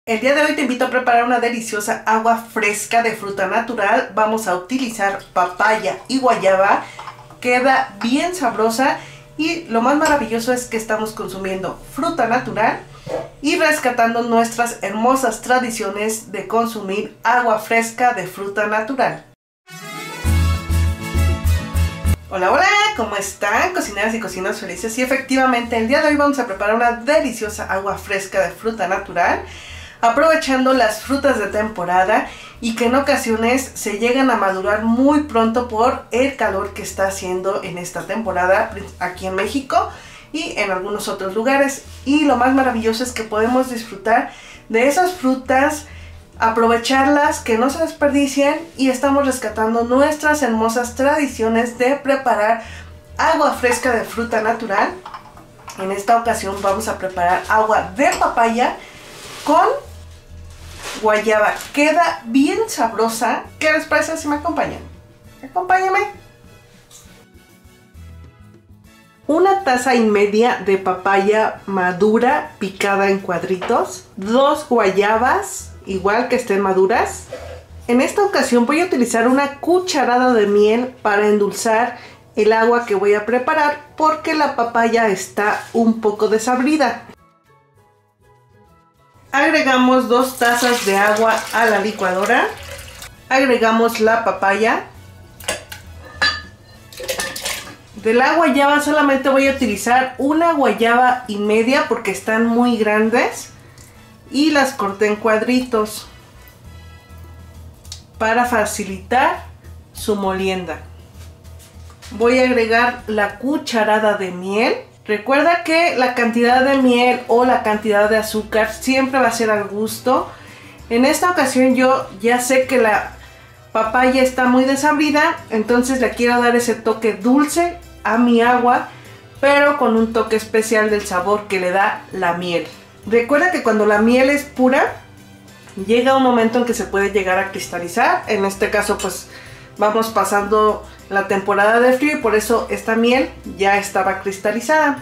El día de hoy te invito a preparar una deliciosa agua fresca de fruta natural. Vamos a utilizar papaya y guayaba. Queda bien sabrosa y lo más maravilloso es que estamos consumiendo fruta natural y rescatando nuestras hermosas tradiciones de consumir agua fresca de fruta natural. Hola, hola, ¿cómo están, cocineras y cocineros felices? Y efectivamente el día de hoy vamos a preparar una deliciosa agua fresca de fruta natural, aprovechando las frutas de temporada y que en ocasiones se llegan a madurar muy pronto por el calor que está haciendo en esta temporada aquí en México y en algunos otros lugares. Y lo más maravilloso es que podemos disfrutar de esas frutas, aprovecharlas, que no se desperdicien, y estamos rescatando nuestras hermosas tradiciones de preparar agua fresca de fruta natural. En esta ocasión vamos a preparar agua de papaya con guayaba. Queda bien sabrosa. ¿Qué les parece si me acompañan? Acompáñame. 1,5 tazas de papaya madura picada en cuadritos, 2 guayabas igual que estén maduras. En esta ocasión voy a utilizar una cucharada de miel para endulzar el agua que voy a preparar porque la papaya está un poco desabrida. Agregamos 2 tazas de agua a la licuadora. Agregamos la papaya. De la guayaba solamente voy a utilizar 1,5 guayabas porque están muy grandes y las corté en cuadritos para facilitar su molienda. Voy a agregar la cucharada de miel. Recuerda que la cantidad de miel o la cantidad de azúcar siempre va a ser al gusto. En esta ocasión yo ya sé que la papaya está muy desabrida, entonces le quiero dar ese toque dulce a mi agua, pero con un toque especial del sabor que le da la miel. Recuerda que cuando la miel es pura, llega un momento en que se puede llegar a cristalizar. En este caso pues vamos pasando la temporada de frío y por eso esta miel ya estaba cristalizada.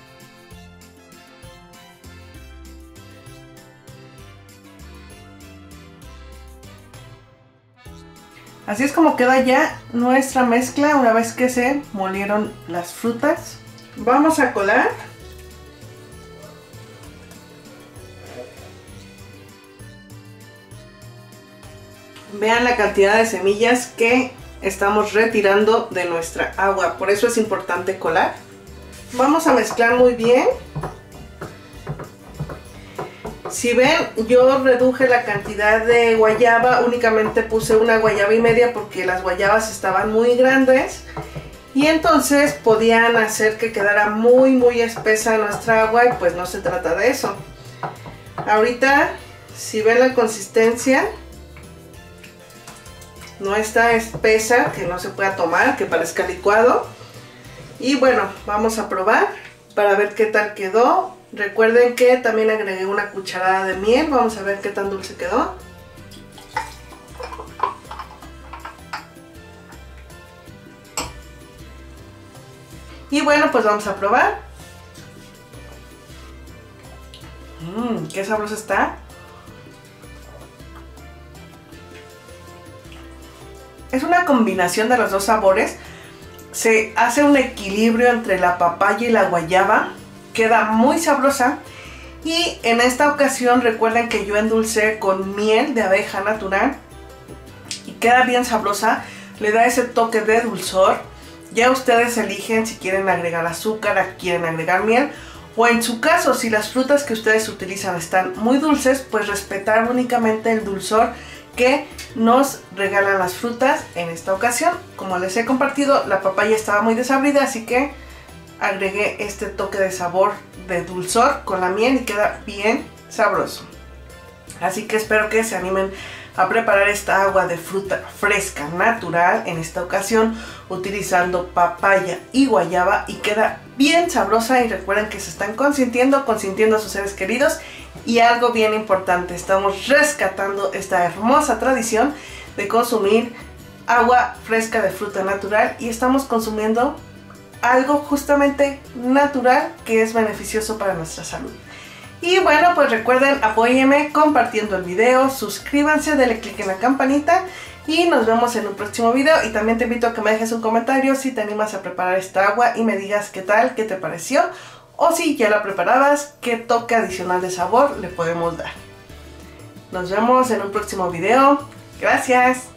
Así es como queda ya nuestra mezcla una vez que se molieron las frutas. Vamos a colar. Vean la cantidad de semillas que estamos retirando de nuestra agua, por eso es importante colar. Vamos a mezclar muy bien. Si ven, yo reduje la cantidad de guayaba, únicamente puse 1,5 guayabas porque las guayabas estaban muy grandes y entonces podían hacer que quedara muy espesa nuestra agua y pues no se trata de eso. Ahorita, si ven la consistencia, no está espesa, que no se pueda tomar, que parezca licuado. Y bueno, vamos a probar para ver qué tal quedó. Recuerden que también agregué 1 cucharada de miel. Vamos a ver qué tan dulce quedó. Y bueno, pues vamos a probar. Qué sabroso está. Es una combinación de los dos sabores. Se hace un equilibrio entre la papaya y la guayaba. Queda muy sabrosa. Y en esta ocasión recuerden que yo endulcé con miel de abeja natural. Y queda bien sabrosa. Le da ese toque de dulzor. Ya ustedes eligen si quieren agregar azúcar, quieren agregar miel. O en su caso, si las frutas que ustedes utilizan están muy dulces, pues respetar únicamente el dulzor que nos regalan las frutas. En esta ocasión, como les he compartido, la papaya estaba muy desabrida, así que agregué este toque de sabor de dulzor con la miel y queda bien sabroso. Así que espero que se animen a preparar esta agua de fruta fresca natural, en esta ocasión utilizando papaya y guayaba, y queda bien sabrosa. Y recuerden que se están consintiendo a sus seres queridos. Y algo bien importante, estamos rescatando esta hermosa tradición de consumir agua fresca de fruta natural y estamos consumiendo algo justamente natural que es beneficioso para nuestra salud. Y bueno, pues recuerden, apóyenme compartiendo el video, suscríbanse, denle click en la campanita y nos vemos en un próximo video. Y también te invito a que me dejes un comentario si te animas a preparar esta agua y me digas qué tal, qué te pareció, o si ya la preparabas, qué toque adicional de sabor le podemos dar. Nos vemos en un próximo video. Gracias.